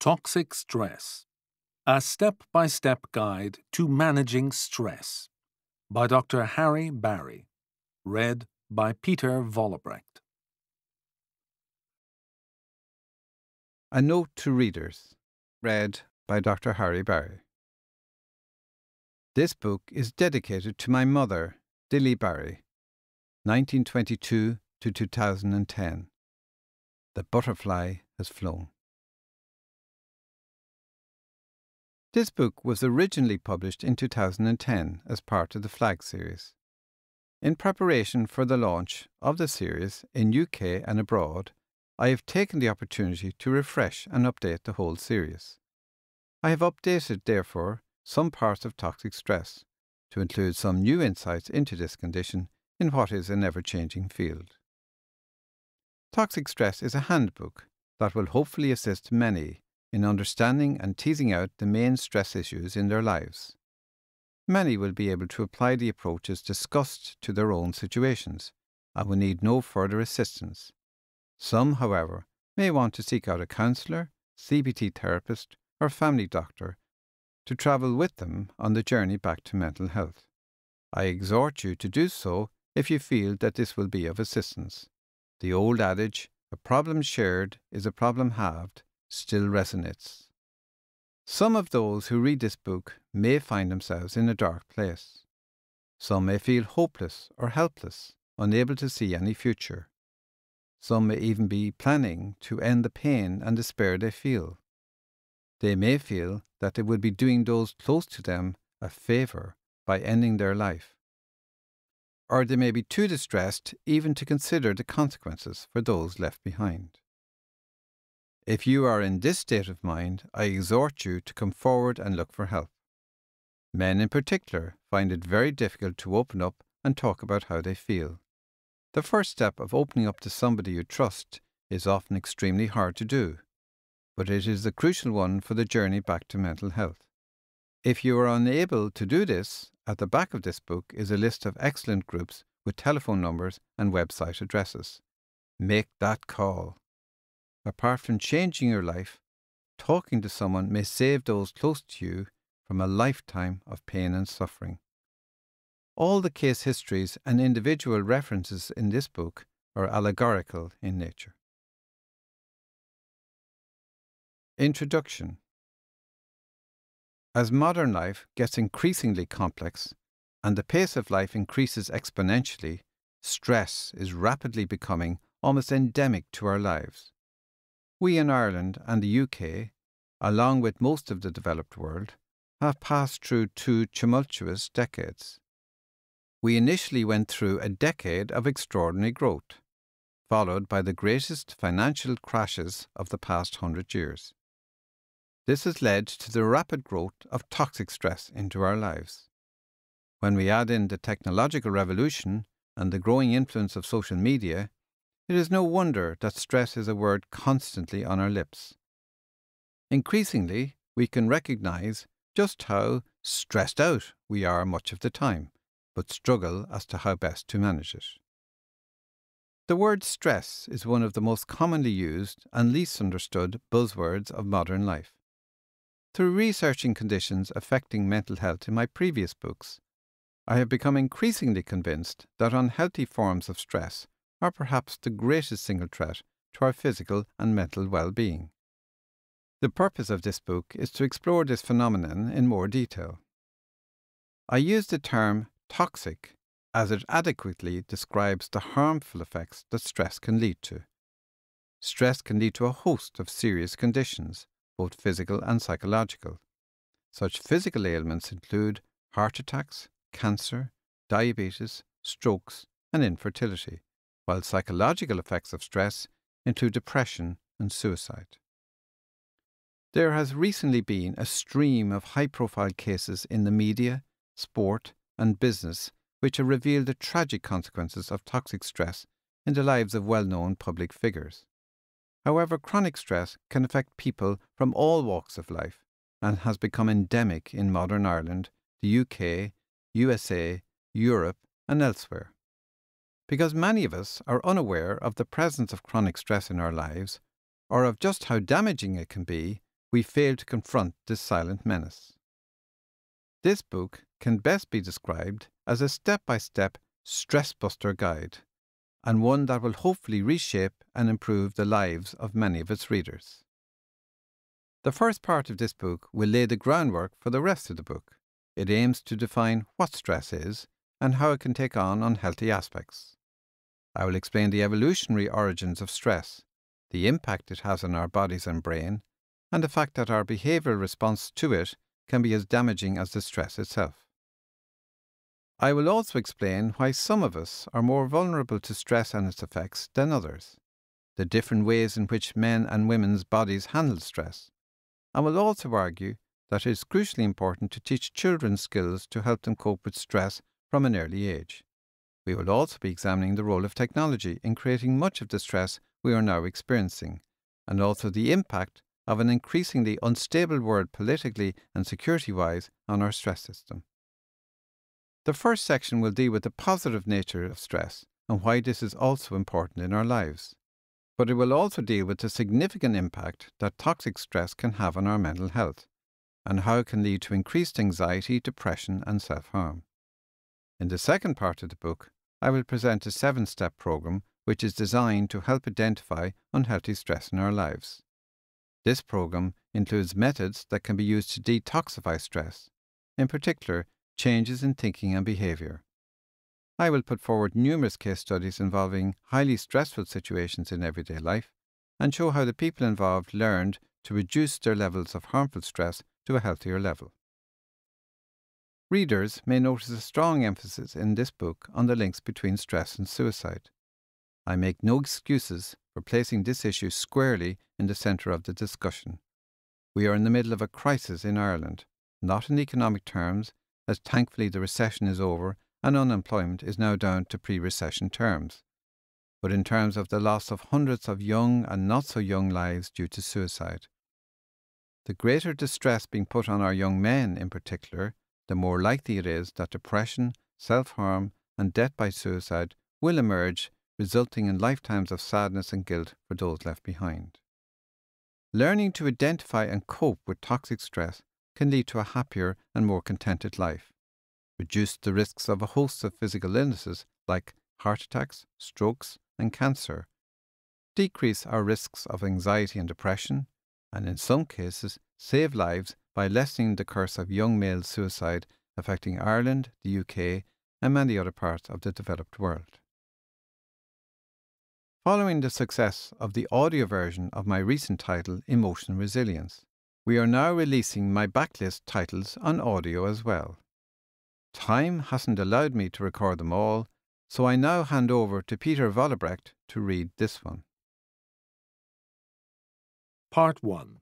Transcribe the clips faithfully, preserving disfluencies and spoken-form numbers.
Toxic Stress, a step-by-step guide to managing stress, by Doctor Harry Barry, read by Peter Vollebregt. A Note to Readers, read by Doctor Harry Barry. This book is dedicated to my mother, Dilly Barry, nineteen twenty-two to two thousand ten. The butterfly has flown. This book was originally published in two thousand ten as part of the Flag series. In preparation for the launch of the series in U K and abroad, I have taken the opportunity to refresh and update the whole series. I have updated, therefore, some parts of toxic stress to include some new insights into this condition in what is an ever-changing field. Toxic Stress is a handbook that will hopefully assist many in understanding and teasing out the main stress issues in their lives. Many will be able to apply the approaches discussed to their own situations and will need no further assistance. Some, however, may want to seek out a counsellor, C B T therapist, or family doctor to travel with them on the journey back to mental health. I exhort you to do so if you feel that this will be of assistance. The old adage, a problem shared is a problem halved, still resonates. Some of those who read this book may find themselves in a dark place. Some may feel hopeless or helpless, unable to see any future. Some may even be planning to end the pain and despair they feel. They may feel that they would be doing those close to them a favour by ending their life. Or they may be too distressed even to consider the consequences for those left behind. If you are in this state of mind, I exhort you to come forward and look for help. Men in particular find it very difficult to open up and talk about how they feel. The first step of opening up to somebody you trust is often extremely hard to do, but it is a crucial one for the journey back to mental health. If you are unable to do this, at the back of this book is a list of excellent groups with telephone numbers and website addresses. Make that call. Apart from changing your life, talking to someone may save those close to you from a lifetime of pain and suffering. All the case histories and individual references in this book are allegorical in nature. Introduction. As modern life gets increasingly complex and the pace of life increases exponentially, stress is rapidly becoming almost endemic to our lives. We in Ireland and the U K, along with most of the developed world, have passed through two tumultuous decades. We initially went through a decade of extraordinary growth, followed by the greatest financial crashes of the past hundred years. This has led to the rapid growth of toxic stress into our lives. When we add in the technological revolution and the growing influence of social media, it is no wonder that stress is a word constantly on our lips. Increasingly, we can recognize just how stressed out we are much of the time, but struggle as to how best to manage it. The word stress is one of the most commonly used and least understood buzzwords of modern life. Through researching conditions affecting mental health in my previous books, I have become increasingly convinced that unhealthy forms of stress are perhaps the greatest single threat to our physical and mental well-being. The purpose of this book is to explore this phenomenon in more detail. I use the term toxic as it adequately describes the harmful effects that stress can lead to. Stress can lead to a host of serious conditions, both physical and psychological. Such physical ailments include heart attacks, cancer, diabetes, strokes, and infertility, while psychological effects of stress include depression and suicide. There has recently been a stream of high-profile cases in the media, sport, and business which have revealed the tragic consequences of toxic stress in the lives of well-known public figures. However, chronic stress can affect people from all walks of life and has become endemic in modern Ireland, the U K, U S A, Europe, and elsewhere. Because many of us are unaware of the presence of chronic stress in our lives, or of just how damaging it can be, we fail to confront this silent menace. This book can best be described as a step-by-step stress-buster guide, and one that will hopefully reshape and improve the lives of many of its readers. The first part of this book will lay the groundwork for the rest of the book. It aims to define what stress is and how it can take on unhealthy aspects. I will explain the evolutionary origins of stress, the impact it has on our bodies and brain, and the fact that our behavioural response to it can be as damaging as the stress itself. I will also explain why some of us are more vulnerable to stress and its effects than others, the different ways in which men and women's bodies handle stress, and will also argue that it is crucially important to teach children skills to help them cope with stress from an early age. We will also be examining the role of technology in creating much of the stress we are now experiencing, and also the impact of an increasingly unstable world politically and security-wise on our stress system. The first section will deal with the positive nature of stress and why this is also important in our lives. But it will also deal with the significant impact that toxic stress can have on our mental health and how it can lead to increased anxiety, depression and self-harm. In the second part of the book, I will present a seven-step program which is designed to help identify unhealthy stress in our lives. This program includes methods that can be used to detoxify stress, in particular, changes in thinking and behaviour. I will put forward numerous case studies involving highly stressful situations in everyday life and show how the people involved learned to reduce their levels of harmful stress to a healthier level. Readers may notice a strong emphasis in this book on the links between stress and suicide. I make no excuses for placing this issue squarely in the centre of the discussion. We are in the middle of a crisis in Ireland, not in economic terms, as thankfully the recession is over and unemployment is now down to pre-recession terms, but in terms of the loss of hundreds of young and not so young lives due to suicide. The greater distress being put on our young men in particular, the more likely it is that depression, self-harm and death by suicide will emerge, resulting in lifetimes of sadness and guilt for those left behind. Learning to identify and cope with toxic stress can lead to a happier and more contented life, reduce the risks of a host of physical illnesses like heart attacks, strokes and cancer, decrease our risks of anxiety and depression, and in some cases save lives by lessening the curse of young male suicide affecting Ireland, the U K and many other parts of the developed world. Following the success of the audio version of my recent title, Emotional Resilience, we are now releasing my backlist titles on audio as well. Time hasn't allowed me to record them all, so I now hand over to Peter Vollebregt to read this one. Part one.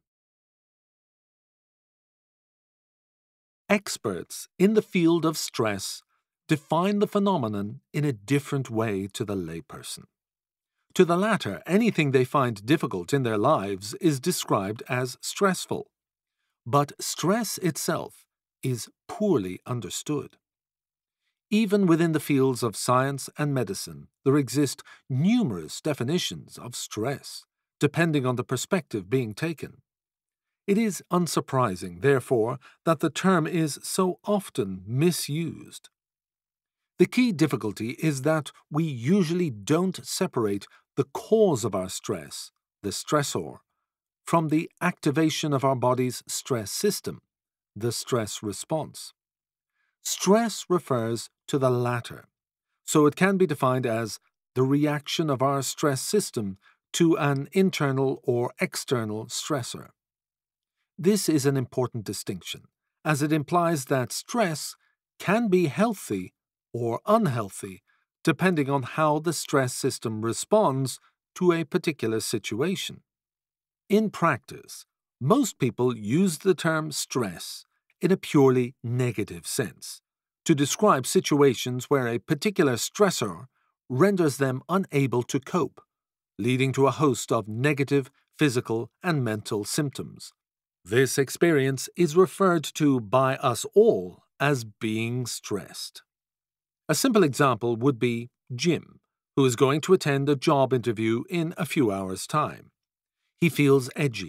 Experts in the field of stress define the phenomenon in a different way to the layperson. To the latter, anything they find difficult in their lives is described as stressful. But stress itself is poorly understood. Even within the fields of science and medicine, there exist numerous definitions of stress, depending on the perspective being taken. It is unsurprising, therefore, that the term is so often misused. The key difficulty is that we usually don't separate the cause of our stress, the stressor, from the activation of our body's stress system, the stress response. Stress refers to the latter, so it can be defined as the reaction of our stress system to an internal or external stressor. This is an important distinction, as it implies that stress can be healthy or unhealthy depending on how the stress system responds to a particular situation. In practice, most people use the term stress in a purely negative sense to describe situations where a particular stressor renders them unable to cope, leading to a host of negative physical and mental symptoms. This experience is referred to by us all as being stressed. A simple example would be Jim, who is going to attend a job interview in a few hours' time. He feels edgy.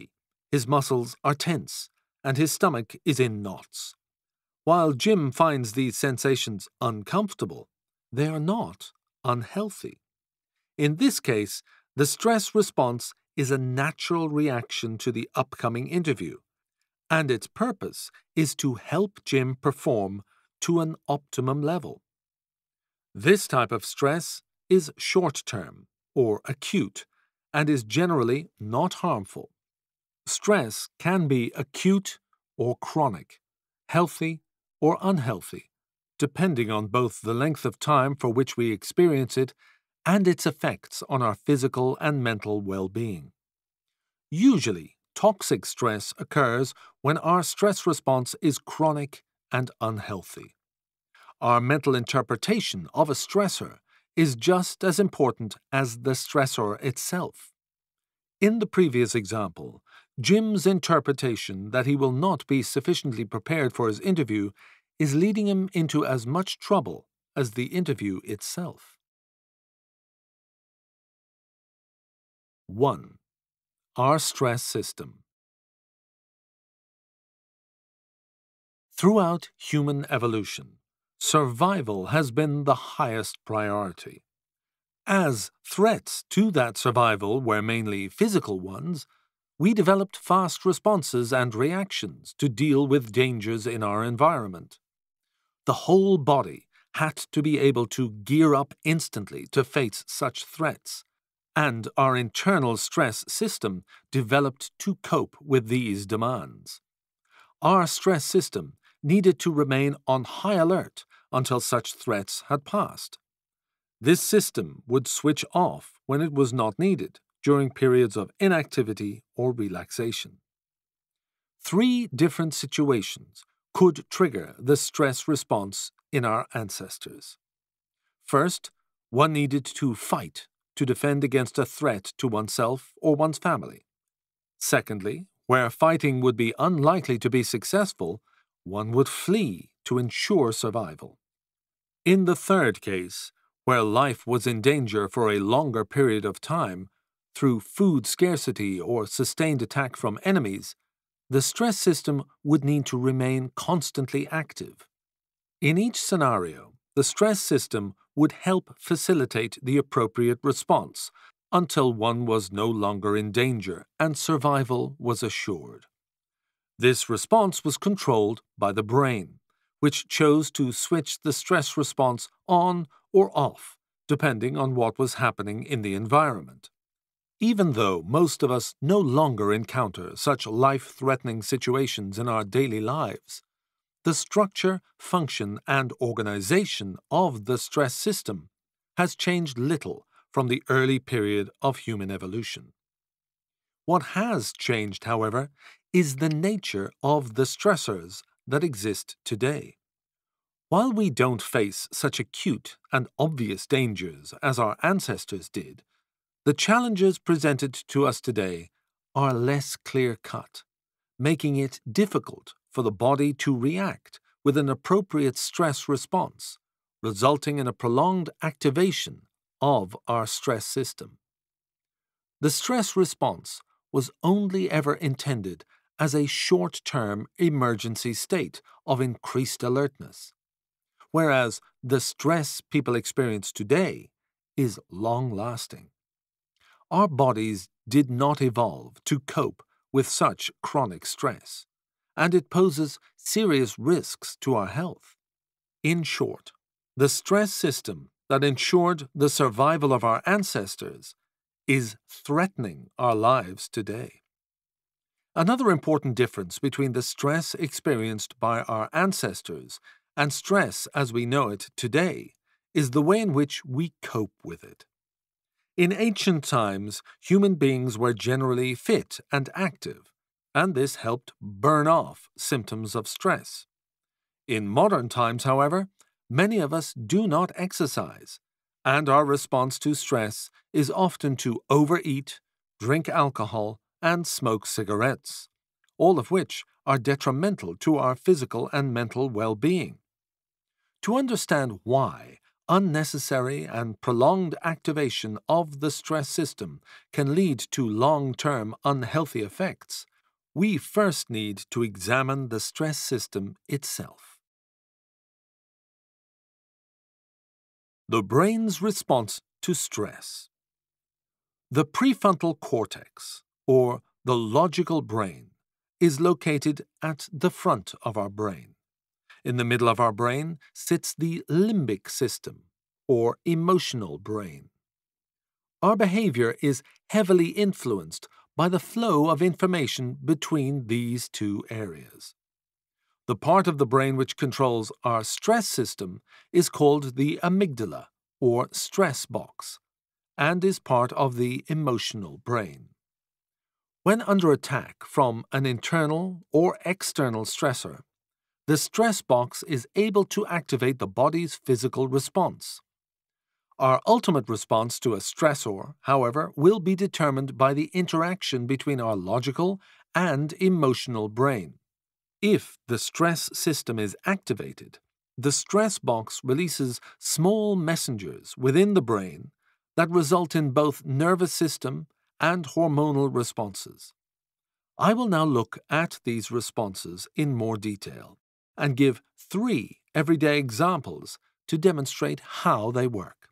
His muscles are tense, and his stomach is in knots. While Jim finds these sensations uncomfortable, they are not unhealthy. In this case, the stress response is a natural reaction to the upcoming interview, and its purpose is to help Jim perform to an optimum level. This type of stress is short-term or acute and is generally not harmful. Stress can be acute or chronic, healthy or unhealthy, depending on both the length of time for which we experience it and its effects on our physical and mental well-being. Usually, toxic stress occurs when our stress response is chronic and unhealthy. Our mental interpretation of a stressor is just as important as the stressor itself. In the previous example, Jim's interpretation that he will not be sufficiently prepared for his interview is leading him into as much trouble as the interview itself. one. Our stress system. Throughout human evolution, survival has been the highest priority. As threats to that survival were mainly physical ones, we developed fast responses and reactions to deal with dangers in our environment. The whole body had to be able to gear up instantly to face such threats, and our internal stress system developed to cope with these demands. Our stress system needed to remain on high alert until such threats had passed. This system would switch off when it was not needed during periods of inactivity or relaxation. Three different situations could trigger the stress response in our ancestors. First, one needed to fight to defend against a threat to oneself or one's family. Secondly, where fighting would be unlikely to be successful, one would flee to ensure survival. In the third case, where life was in danger for a longer period of time, through food scarcity or sustained attack from enemies, the stress system would need to remain constantly active. In each scenario, the stress system would help facilitate the appropriate response until one was no longer in danger and survival was assured. This response was controlled by the brain, which chose to switch the stress response on or off, depending on what was happening in the environment. Even though most of us no longer encounter such life-threatening situations in our daily lives, the structure, function, and organization of the stress system has changed little from the early period of human evolution. What has changed, however, is the nature of the stressors that exist today. While we don't face such acute and obvious dangers as our ancestors did, the challenges presented to us today are less clear-cut, making it difficult for the body to react with an appropriate stress response, resulting in a prolonged activation of our stress system. The stress response was only ever intended as a short-term emergency state of increased alertness, whereas the stress people experience today is long-lasting. Our bodies did not evolve to cope with such chronic stress, and it poses serious risks to our health. In short, the stress system that ensured the survival of our ancestors is threatening our lives today. Another important difference between the stress experienced by our ancestors and stress as we know it today is the way in which we cope with it. In ancient times, human beings were generally fit and active, and this helped burn off symptoms of stress. In modern times, however, many of us do not exercise, and our response to stress is often to overeat, drink alcohol, and smoke cigarettes, all of which are detrimental to our physical and mental well-being. To understand why unnecessary and prolonged activation of the stress system can lead to long-term unhealthy effects, we first need to examine the stress system itself. The brain's response to stress. The prefrontal cortex, or the logical brain, is located at the front of our brain. In the middle of our brain sits the limbic system, or emotional brain. Our behavior is heavily influenced by the flow of information between these two areas. The part of the brain which controls our stress system is called the amygdala, or stress box, and is part of the emotional brain. When under attack from an internal or external stressor, the stress box is able to activate the body's physical response. Our ultimate response to a stressor, however, will be determined by the interaction between our logical and emotional brain. If the stress system is activated, the stress box releases small messengers within the brain that result in both nervous system and hormonal responses. I will now look at these responses in more detail and give three everyday examples to demonstrate how they work.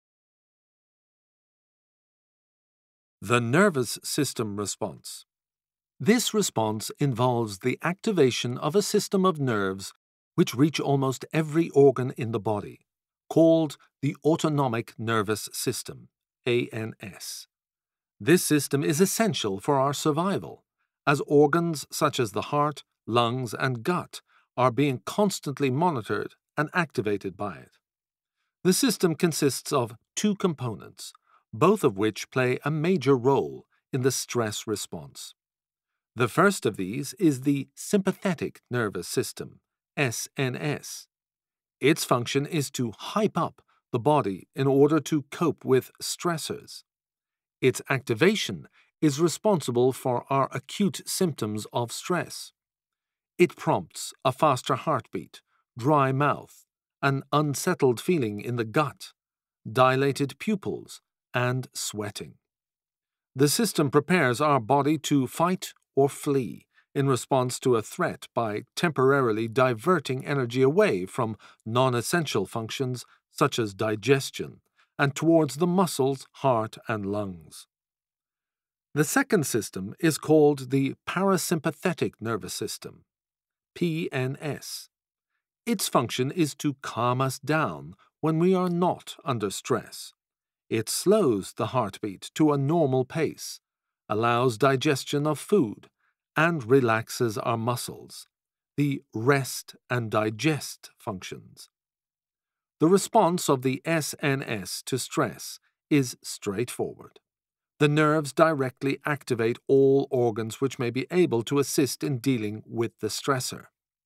The nervous system response. This response involves the activation of a system of nerves which reach almost every organ in the body, called the autonomic nervous system, A N S. This system is essential for our survival, as organs such as the heart, lungs, and gut are being constantly monitored and activated by it. The system consists of two components, both of which play a major role in the stress response. The first of these is the sympathetic nervous system, S N S. Its function is to hype up the body in order to cope with stressors. Its activation is responsible for our acute symptoms of stress. It prompts a faster heartbeat, dry mouth, an unsettled feeling in the gut, dilated pupils, and sweating. The system prepares our body to fight or flee in response to a threat by temporarily diverting energy away from non-essential functions such as digestion and towards the muscles, heart, and lungs. The second system is called the parasympathetic nervous system, P N S. Its function is to calm us down when we are not under stress. It slows the heartbeat to a normal pace, allows digestion of food, and relaxes our muscles, the rest and digest functions. The response of the S N S to stress is straightforward. The nerves directly activate all organs which may be able to assist in dealing with the stressor.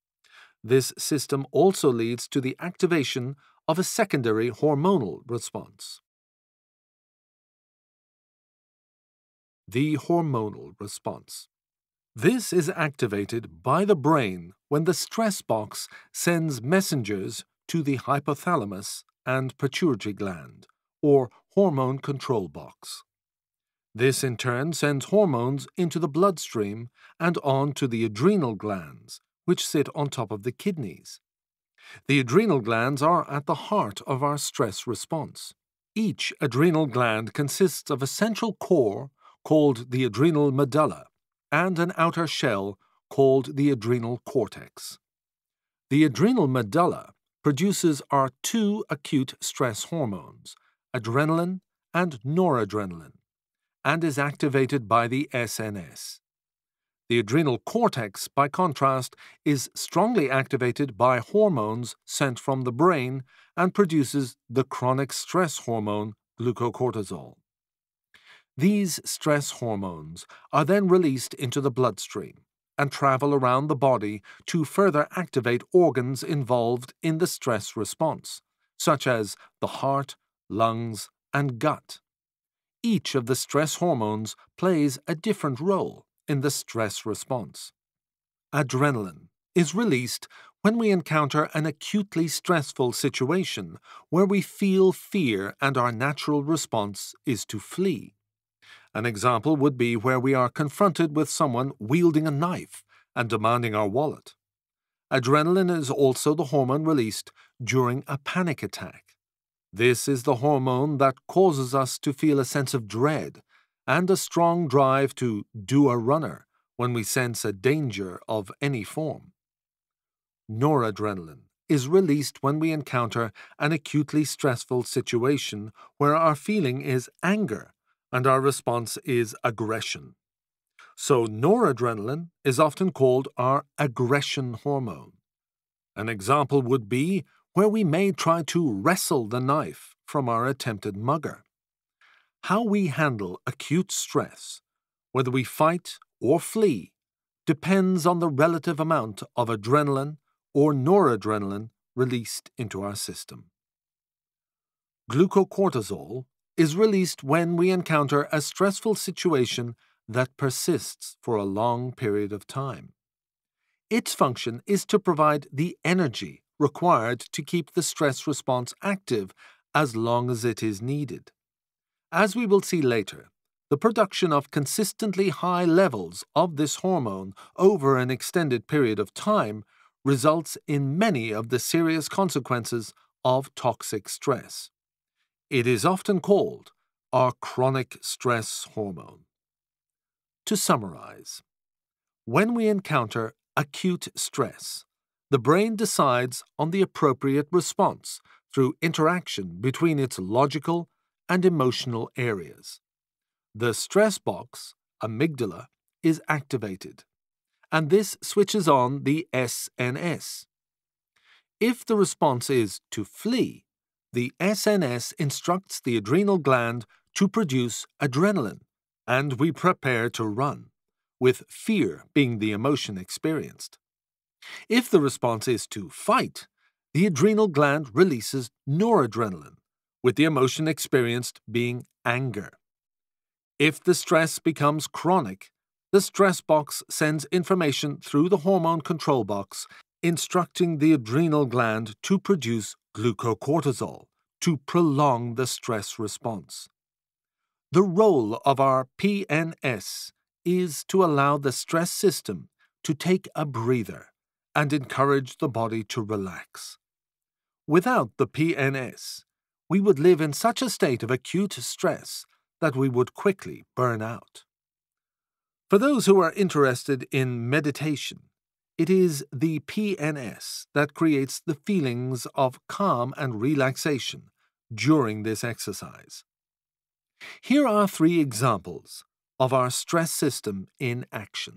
This system also leads to the activation of a secondary hormonal response. The hormonal response. This is activated by the brain when the stress box sends messengers to the hypothalamus and pituitary gland, or hormone control box. This in turn sends hormones into the bloodstream and on to the adrenal glands, which sit on top of the kidneys. The adrenal glands are at the heart of our stress response. Each adrenal gland consists of a central core called the adrenal medulla and an outer shell called the adrenal cortex. The adrenal medulla produces our two acute stress hormones, adrenaline and noradrenaline, and is activated by the S N S. The adrenal cortex, by contrast, is strongly activated by hormones sent from the brain and produces the chronic stress hormone glucocortisol. These stress hormones are then released into the bloodstream and travel around the body to further activate organs involved in the stress response, such as the heart, lungs, and gut. Each of the stress hormones plays a different role in the stress response. Adrenaline is released when we encounter an acutely stressful situation where we feel fear and our natural response is to flee. An example would be where we are confronted with someone wielding a knife and demanding our wallet. Adrenaline is also the hormone released during a panic attack. This is the hormone that causes us to feel a sense of dread and a strong drive to do a runner when we sense a danger of any form. Noradrenaline is released when we encounter an acutely stressful situation where our feeling is anger and our response is aggression. So noradrenaline is often called our aggression hormone. An example would be where we may try to wrestle the knife from our attempted mugger. How we handle acute stress, whether we fight or flee, depends on the relative amount of adrenaline or noradrenaline released into our system. Glucocortisol is released when we encounter a stressful situation that persists for a long period of time. Its function is to provide the energy required to keep the stress response active as long as it is needed. As we will see later, the production of consistently high levels of this hormone over an extended period of time results in many of the serious consequences of toxic stress. It is often called our chronic stress hormone. To summarize, when we encounter acute stress, the brain decides on the appropriate response through interaction between its logical and emotional areas. The stress box, amygdala, is activated, and this switches on the S N S. If the response is to flee, the S N S instructs the adrenal gland to produce adrenaline, and we prepare to run, with fear being the emotion experienced. If the response is to fight, the adrenal gland releases noradrenaline, with the emotion experienced being anger. If the stress becomes chronic, the stress box sends information through the hormone control box, instructing the adrenal gland to produce glucocortisol to prolong the stress response. The role of our P N S is to allow the stress system to take a breather and encourage the body to relax. Without the P N S, we would live in such a state of acute stress that we would quickly burn out. For those who are interested in meditation, it is the P N S that creates the feelings of calm and relaxation during this exercise. Here are three examples of our stress system in action.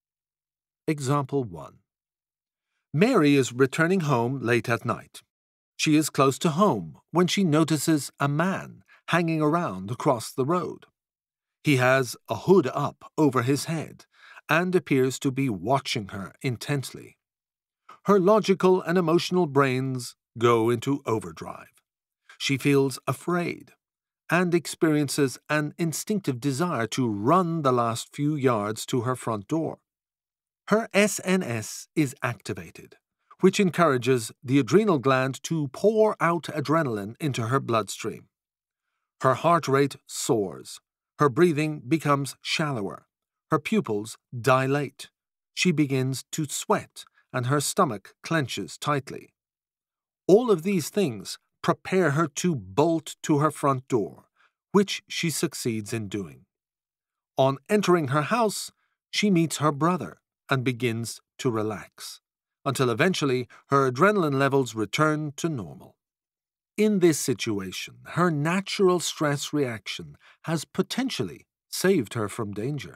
Example one. Mary is returning home late at night. She is close to home when she notices a man hanging around across the road. He has a hood up over his head and appears to be watching her intently. Her logical and emotional brains go into overdrive. She feels afraid and experiences an instinctive desire to run the last few yards to her front door. Her S N S is activated, which encourages the adrenal gland to pour out adrenaline into her bloodstream. Her heart rate soars. Her breathing becomes shallower. Her pupils dilate. She begins to sweat, and her stomach clenches tightly. All of these things prepare her to bolt to her front door, which she succeeds in doing. On entering her house, she meets her brother and begins to relax, until eventually her adrenaline levels return to normal. In this situation, her natural stress reaction has potentially saved her from danger.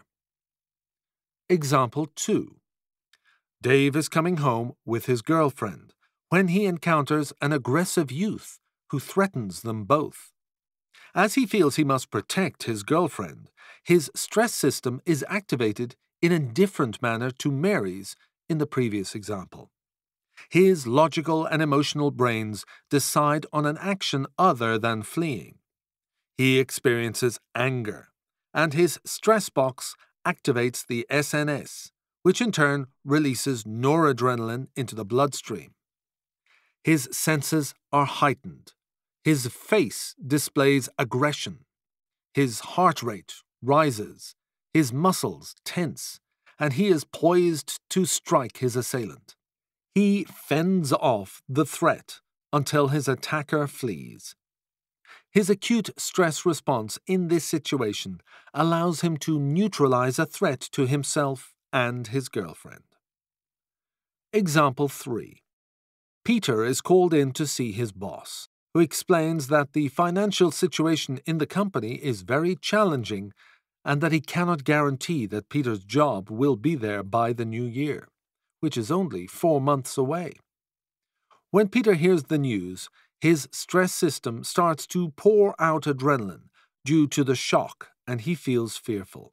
Example two. Dave is coming home with his girlfriend when he encounters an aggressive youth who threatens them both. As he feels he must protect his girlfriend, his stress system is activated in a different manner to Mary's in the previous example. His logical and emotional brains decide on an action other than fleeing. He experiences anger, and his stress box activates the S N S, which in turn releases noradrenaline into the bloodstream. His senses are heightened. His face displays aggression. His heart rate rises, his muscles tense, and he is poised to strike his assailant. He fends off the threat until his attacker flees. His acute stress response in this situation allows him to neutralize a threat to himself and his girlfriend. Example three. Peter is called in to see his boss, who explains that the financial situation in the company is very challenging and that he cannot guarantee that Peter's job will be there by the new year, which is only four months away. When Peter hears the news, his stress system starts to pour out adrenaline due to the shock, and he feels fearful.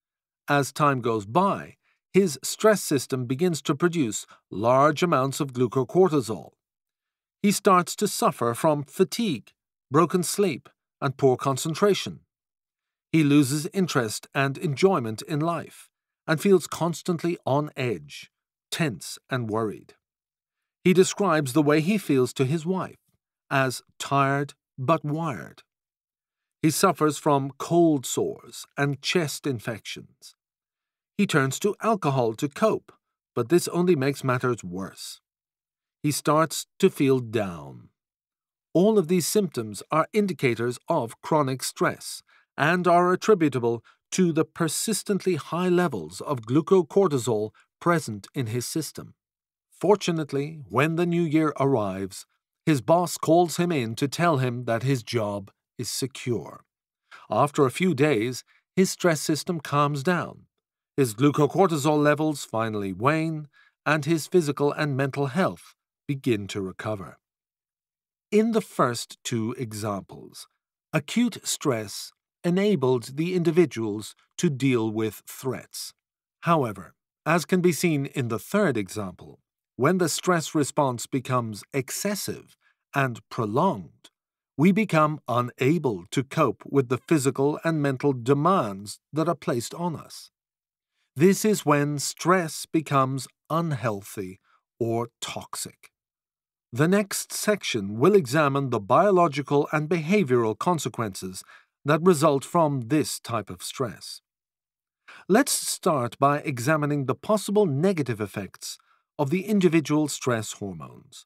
As time goes by, his stress system begins to produce large amounts of glucocortisol. He starts to suffer from fatigue, broken sleep, and poor concentration. He loses interest and enjoyment in life and feels constantly on edge, tense and worried. He describes the way he feels to his wife as tired but wired. He suffers from cold sores and chest infections. He turns to alcohol to cope, but this only makes matters worse. He starts to feel down. All of these symptoms are indicators of chronic stress and are attributable to the persistently high levels of glucocortisol present in his system. Fortunately, when the new year arrives, his boss calls him in to tell him that his job is secure. After a few days, his stress system calms down. His glucocortisol levels finally wane, and his physical and mental health begin to recover. In the first two examples, acute stress enabled the individuals to deal with threats. However, as can be seen in the third example, when the stress response becomes excessive and prolonged, we become unable to cope with the physical and mental demands that are placed on us. This is when stress becomes unhealthy or toxic. The next section will examine the biological and behavioral consequences that result from this type of stress. Let's start by examining the possible negative effects of the individual stress hormones.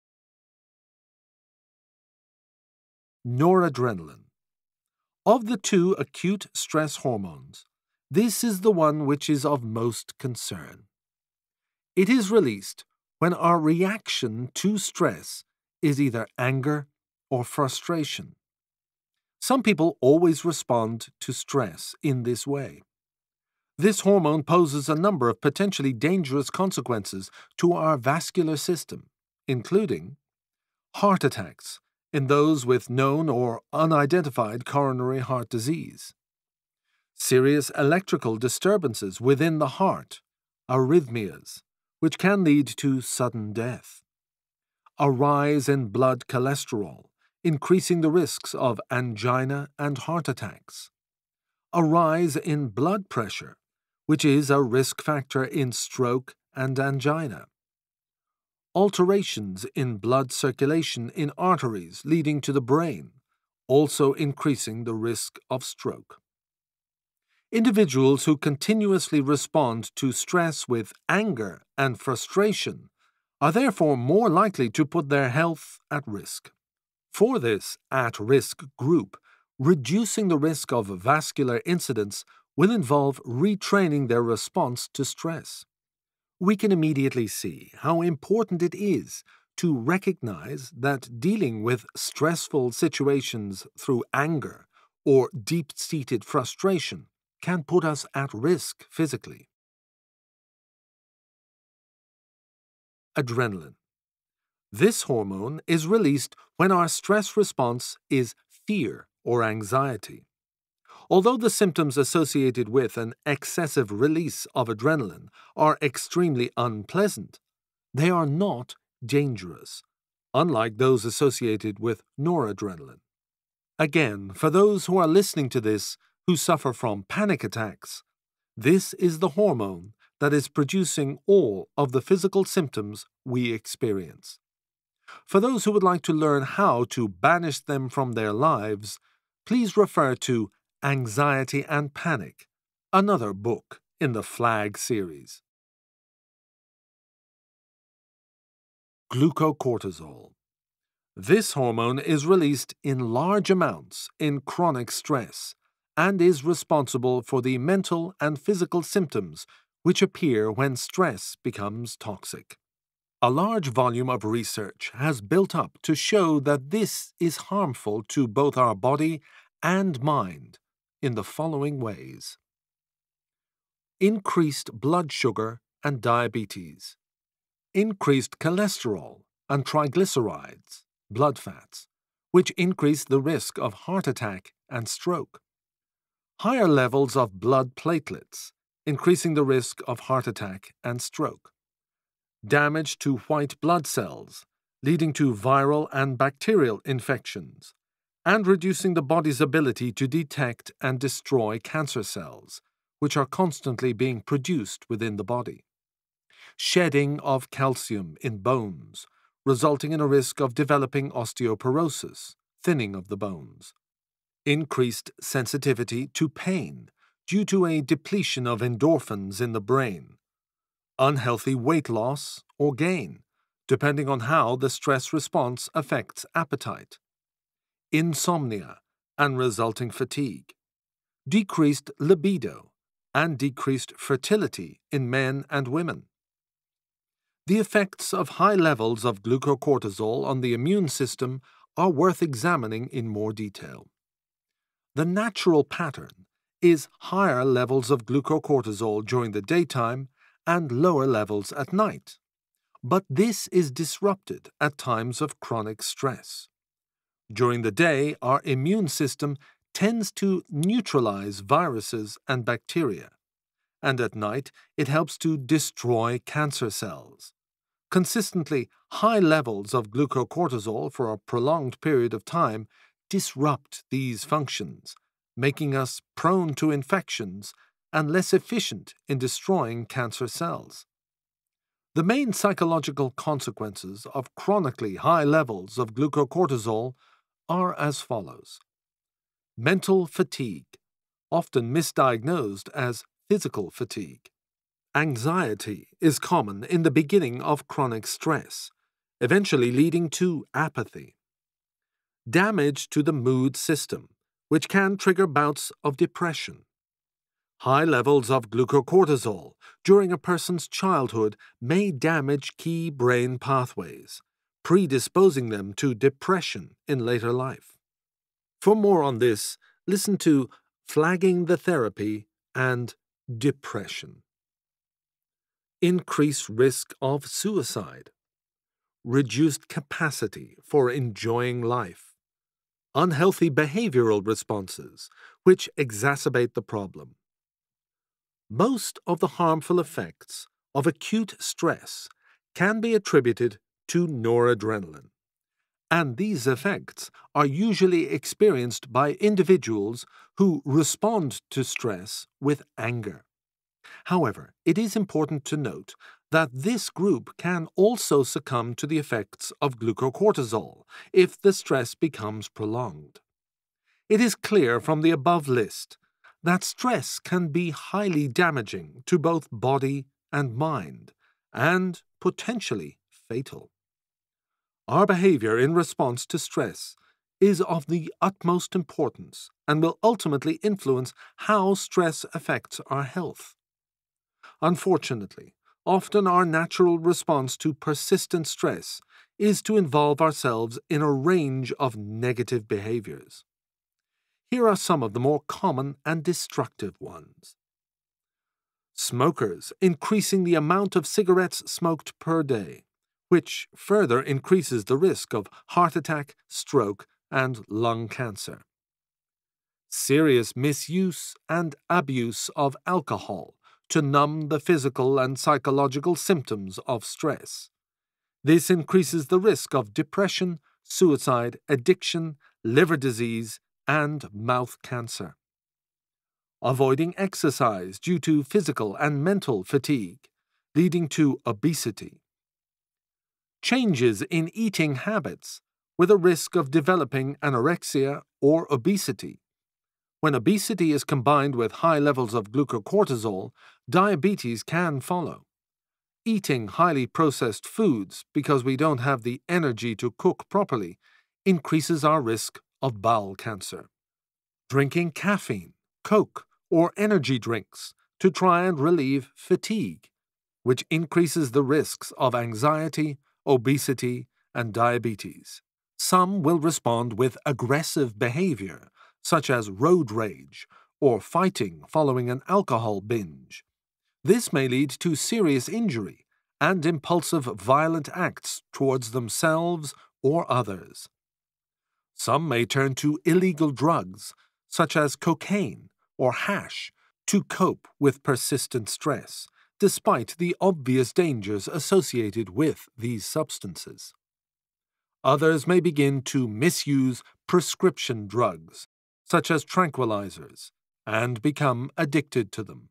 Noradrenaline. Of the two acute stress hormones, this is the one which is of most concern. It is released when our reaction to stress is either anger or frustration. Some people always respond to stress in this way. This hormone poses a number of potentially dangerous consequences to our vascular system, including heart attacks in those with known or unidentified coronary heart disease, serious electrical disturbances within the heart, arrhythmias, which can lead to sudden death, a rise in blood cholesterol, increasing the risks of angina and heart attacks, a rise in blood pressure, which is a risk factor in stroke and angina, alterations in blood circulation in arteries leading to the brain, also increasing the risk of stroke. Individuals who continuously respond to stress with anger and frustration are therefore more likely to put their health at risk. For this at-risk group, reducing the risk of vascular incidents will involve retraining their response to stress. We can immediately see how important it is to recognize that dealing with stressful situations through anger or deep-seated frustration can put us at risk physically. Adrenaline. This hormone is released when our stress response is fear or anxiety. Although the symptoms associated with an excessive release of adrenaline are extremely unpleasant, they are not dangerous, unlike those associated with noradrenaline. Again, for those who are listening to this who suffer from panic attacks, this is the hormone that is producing all of the physical symptoms we experience. For those who would like to learn how to banish them from their lives, please refer to Anxiety and Panic, another book in the FLAG series. Glucocortisol. This hormone is released in large amounts in chronic stress and is responsible for the mental and physical symptoms which appear when stress becomes toxic. A large volume of research has built up to show that this is harmful to both our body and mind in the following ways: increased blood sugar and diabetes, increased cholesterol and triglycerides, blood fats, which increase the risk of heart attack and stroke, higher levels of blood platelets, increasing the risk of heart attack and stroke, damage to white blood cells, leading to viral and bacterial infections, and reducing the body's ability to detect and destroy cancer cells, which are constantly being produced within the body. Shedding of calcium in bones, resulting in a risk of developing osteoporosis, thinning of the bones. Increased sensitivity to pain due to a depletion of endorphins in the brain. Unhealthy weight loss or gain, depending on how the stress response affects appetite. Insomnia and resulting fatigue. Decreased libido and decreased fertility in men and women. The effects of high levels of glucocortisol on the immune system are worth examining in more detail. The natural pattern is higher levels of glucocortisol during the daytime and lower levels at night, but this is disrupted at times of chronic stress. During the day, our immune system tends to neutralize viruses and bacteria, and at night it helps to destroy cancer cells. Consistently high levels of glucocortisol for a prolonged period of time disrupt these functions, making us prone to infections and less efficient in destroying cancer cells. The main psychological consequences of chronically high levels of glucocortisol are as follows: mental fatigue, often misdiagnosed as physical fatigue. Anxiety is common in the beginning of chronic stress, eventually leading to apathy. Damage to the mood system, which can trigger bouts of depression. High levels of glucocortisol during a person's childhood may damage key brain pathways, predisposing them to depression in later life. For more on this, listen to Flagging the Therapy and Depression. Increased risk of suicide. Reduced capacity for enjoying life. Unhealthy behavioral responses, which exacerbate the problem. Most of the harmful effects of acute stress can be attributed to noradrenaline, and these effects are usually experienced by individuals who respond to stress with anger. However, it is important to note that this group can also succumb to the effects of glucocortisol if the stress becomes prolonged. It is clear from the above list that stress can be highly damaging to both body and mind, and potentially fatal. Our behavior in response to stress is of the utmost importance and will ultimately influence how stress affects our health. Unfortunately, often our natural response to persistent stress is to involve ourselves in a range of negative behaviors. Here are some of the more common and destructive ones. Smokers increasing the amount of cigarettes smoked per day, which further increases the risk of heart attack, stroke, and lung cancer. Serious misuse and abuse of alcohol to numb the physical and psychological symptoms of stress. This increases the risk of depression, suicide, addiction, liver disease, and mouth cancer. Avoiding exercise due to physical and mental fatigue, leading to obesity. Changes in eating habits with a risk of developing anorexia or obesity, When obesity is combined with high levels of glucocortisol, diabetes can follow. Eating highly processed foods because we don't have the energy to cook properly increases our risk of bowel cancer. Drinking caffeine, Coke, or energy drinks to try and relieve fatigue, which increases the risks of anxiety, obesity, and diabetes. Some will respond with aggressive behavior, such as road rage or fighting following an alcohol binge. This may lead to serious injury and impulsive violent acts towards themselves or others. Some may turn to illegal drugs, such as cocaine or hash, to cope with persistent stress, despite the obvious dangers associated with these substances. Others may begin to misuse prescription drugs, such as tranquilizers, and become addicted to them.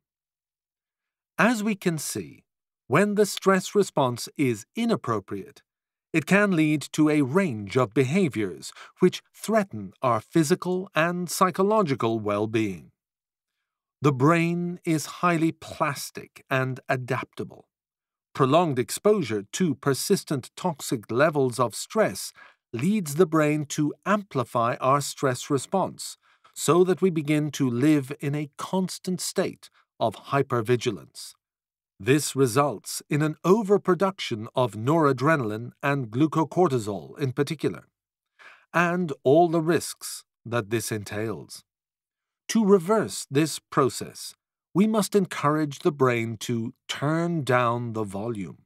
As we can see, when the stress response is inappropriate, it can lead to a range of behaviors which threaten our physical and psychological well-being. The brain is highly plastic and adaptable. Prolonged exposure to persistent toxic levels of stress leads the brain to amplify our stress response, so that we begin to live in a constant state of hypervigilance. This results in an overproduction of noradrenaline and glucocortisol in particular, and all the risks that this entails. To reverse this process, we must encourage the brain to turn down the volume.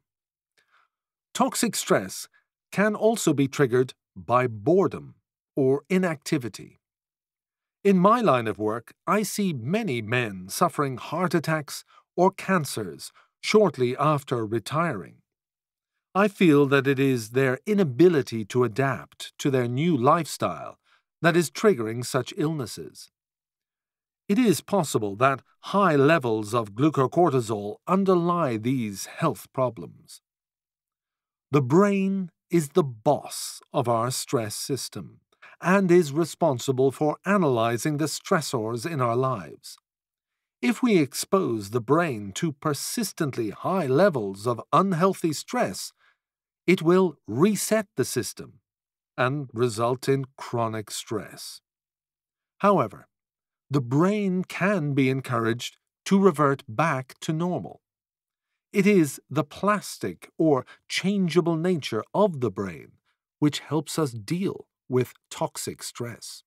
Toxic stress can also be triggered by boredom or inactivity. In my line of work, I see many men suffering heart attacks or cancers shortly after retiring. I feel that it is their inability to adapt to their new lifestyle that is triggering such illnesses. It is possible that high levels of glucocortisol underlie these health problems. The brain is the boss of our stress system and is responsible for analyzing the stressors in our lives. If we expose the brain to persistently high levels of unhealthy stress, it will reset the system and result in chronic stress. However, the brain can be encouraged to revert back to normal. It is the plastic or changeable nature of the brain which helps us deal with toxic stress.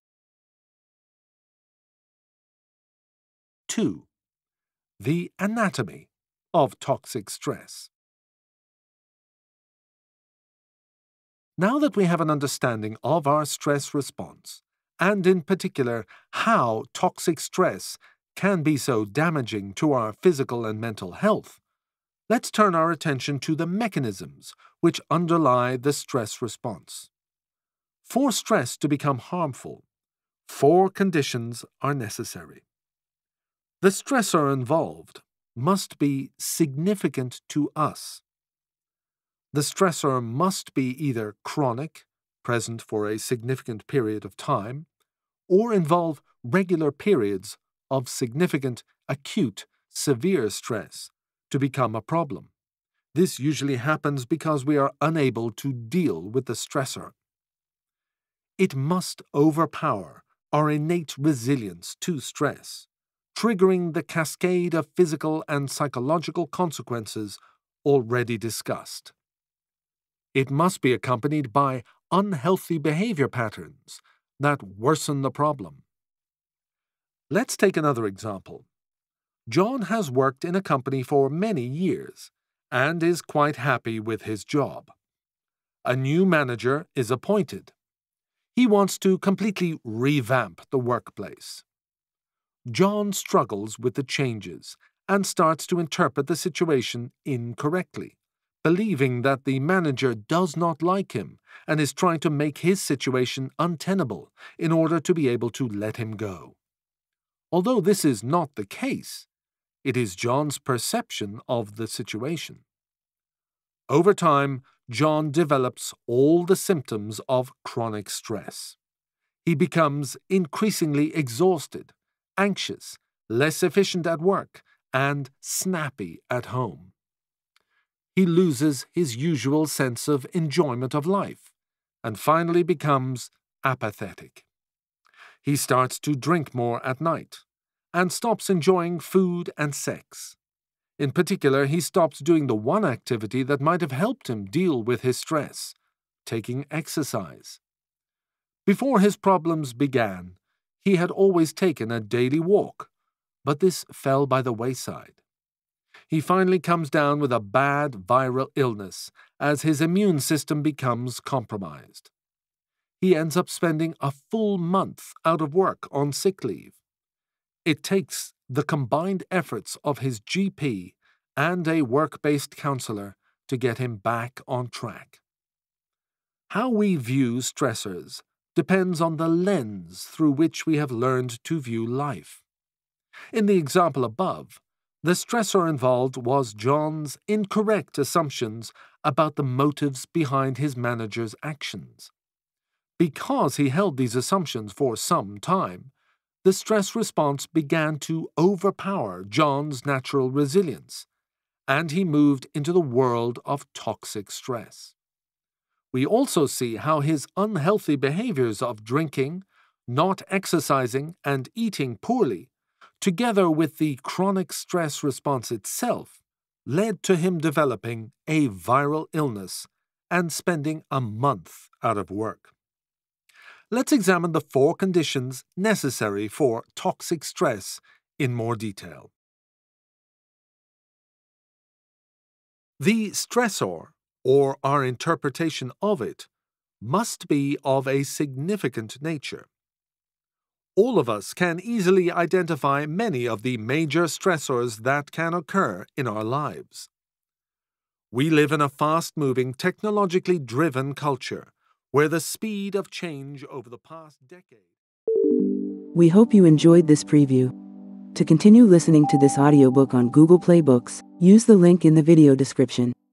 two. The anatomy of toxic stress. Now that we have an understanding of our stress response, and in particular how toxic stress can be so damaging to our physical and mental health, let's turn our attention to the mechanisms which underlie the stress response. For stress to become harmful, four conditions are necessary. The stressor involved must be significant to us. The stressor must be either chronic, present for a significant period of time, or involve regular periods of significant, acute, severe stress to become a problem. This usually happens because we are unable to deal with the stressor. It must overpower our innate resilience to stress, triggering the cascade of physical and psychological consequences already discussed. It must be accompanied by unhealthy behavior patterns that worsen the problem. Let's take another example. John has worked in a company for many years and is quite happy with his job. A new manager is appointed. He wants to completely revamp the workplace. John struggles with the changes and starts to interpret the situation incorrectly, believing that the manager does not like him and is trying to make his situation untenable in order to be able to let him go. Although this is not the case, it is John's perception of the situation. Over time, John develops all the symptoms of chronic stress. He becomes increasingly exhausted anxious, less efficient at work, and snappy at home. He loses his usual sense of enjoyment of life and finally becomes apathetic. He starts to drink more at night and stops enjoying food and sex. In particular, he stops doing the one activity that might have helped him deal with his stress, taking exercise. Before his problems began, he had always taken a daily walk, but this fell by the wayside. He finally comes down with a bad viral illness as his immune system becomes compromised. He ends up spending a full month out of work on sick leave. It takes the combined efforts of his G P and a work-based counselor to get him back on track. How we view stressors depends on the lens through which we have learned to view life. In the example above, the stressor involved was John's incorrect assumptions about the motives behind his manager's actions. Because he held these assumptions for some time, the stress response began to overpower John's natural resilience, and he moved into the world of toxic stress. We also see how his unhealthy behaviors of drinking, not exercising, and eating poorly, together with the chronic stress response itself, led to him developing a viral illness and spending a month out of work. Let's examine the four conditions necessary for toxic stress in more detail. The stressor, or our interpretation of it, must be of a significant nature. All of us can easily identify many of the major stressors that can occur in our lives. We live in a fast-moving, technologically driven culture, where the speed of change over the past decade... We hope you enjoyed this preview. To continue listening to this audiobook on Google Play Books, use the link in the video description.